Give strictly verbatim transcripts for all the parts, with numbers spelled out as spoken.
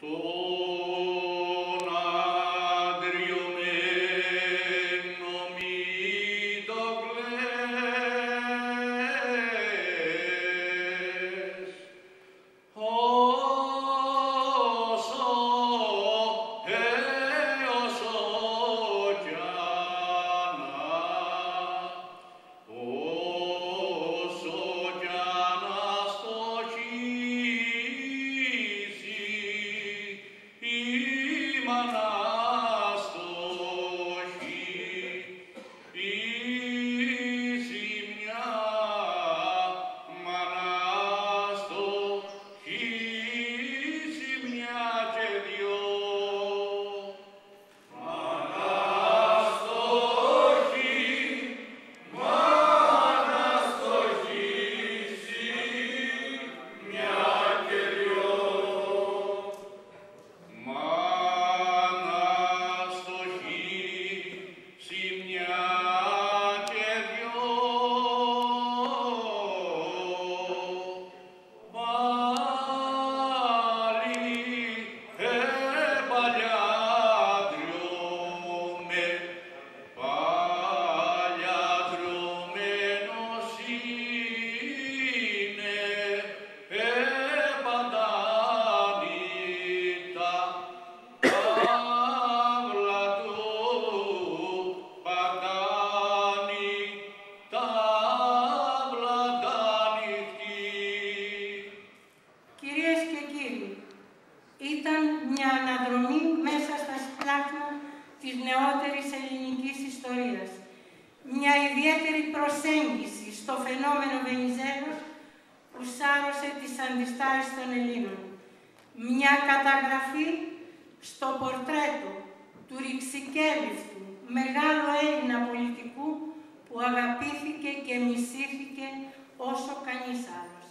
Ήταν μια αναδρομή μέσα στα σπλάχνα της νεότερης ελληνικής ιστορίας. Μια ιδιαίτερη προσέγγιση στο φαινόμενο Βενιζέλος που σάρωσε τις αντιστάσεις των Ελλήνων. Μια καταγραφή στο πορτρέτο του ρηξικέλευτου μεγάλου Έλληνα πολιτικού που αγαπήθηκε και μισήθηκε όσο κανείς άλλος.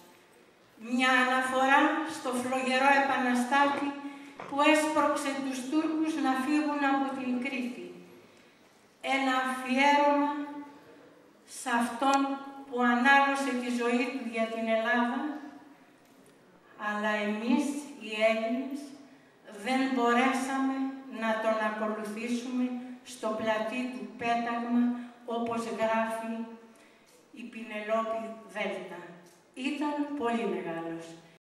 Μια αναφορά στο φλογερό επαναστάτη που έσπρωξε τους Τούρκους να φύγουν από την Κρήτη. Ένα αφιέρωμα σε αυτόν που ανάλωσε τη ζωή του για την Ελλάδα, αλλά εμείς οι Έλληνες δεν μπορέσαμε να τον ακολουθήσουμε στο πλατή του πέταγμα, όπως γράφει η Πινελόπη Δέλτα. Ήταν πολύ μεγάλος.